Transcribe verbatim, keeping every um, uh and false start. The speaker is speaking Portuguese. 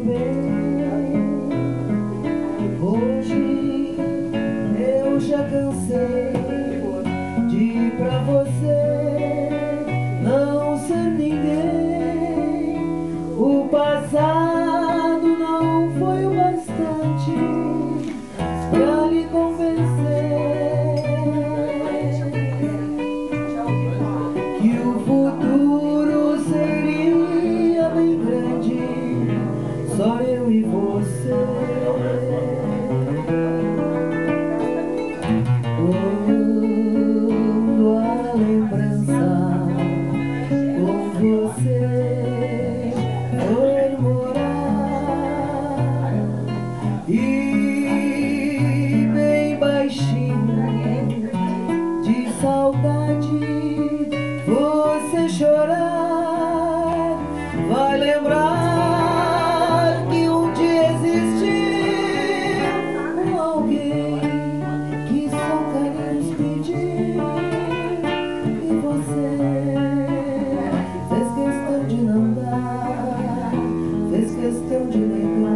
também. Hoje eu já cansei de ir pra você não ser ninguém. O passado não foi o bastante pra lhe convencer que o futuro seria bem grande, só eu e você. Quando a lembrança com você for morar e bem baixinho de saudade você chorar, vai lembrar que um dia existiu um alguém que só carinhos pediu e você fez questão de não dar, fez questão de lembrar.